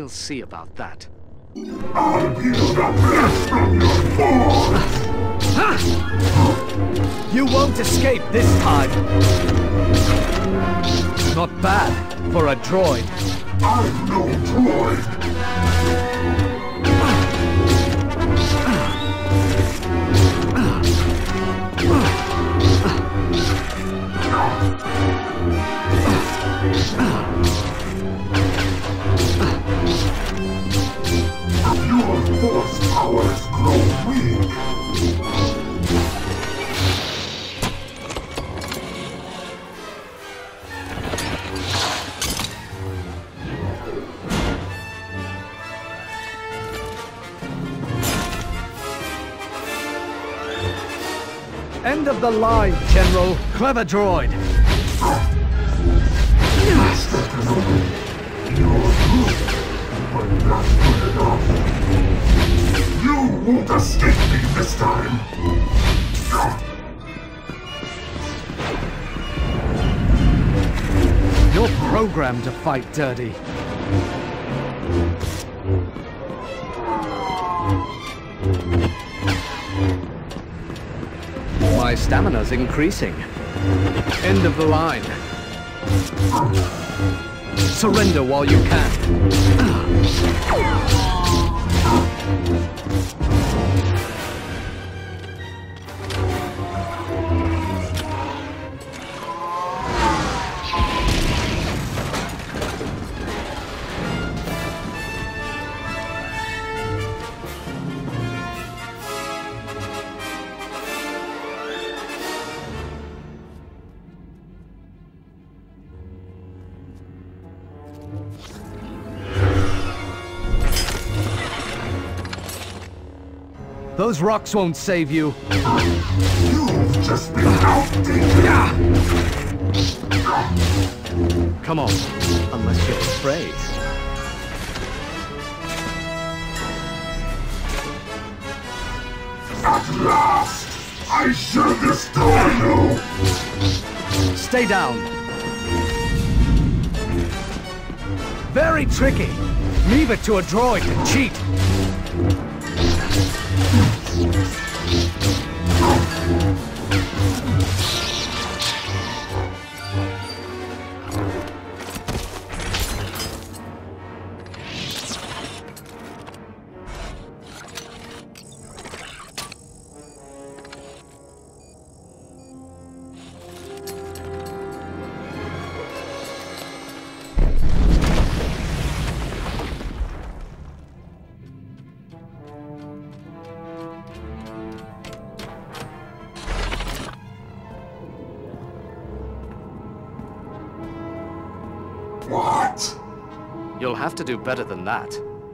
see about that. I'll be the blast from your force! You won't escape this time! Not bad for a droid. I'm no droid! Your force powers grow weak. End of the line, General. Clever droid. Master Kenobi, you're good, but not good enough. You won't escape me this time. You're programmed to fight dirty. My stamina's increasing. End of the line. Surrender while you can. Those rocks won't save you. You've just been outdated. Come on, unless you're afraid. At last, I shall destroy you. Stay down. Very tricky. Leave it to a droid to cheat. What? You'll have to do better than that.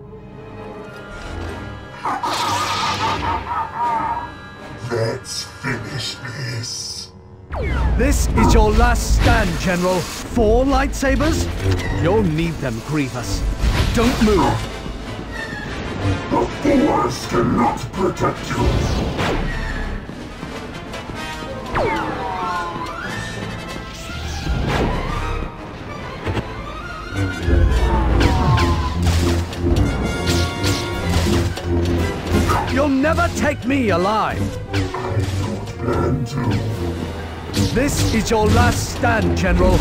Let's finish this. This is your last stand, General. 4 lightsabers? You'll need them, Grievous. Don't move. The Force cannot protect you. You'll never take me alive. I don't plan to. This is your last stand, General.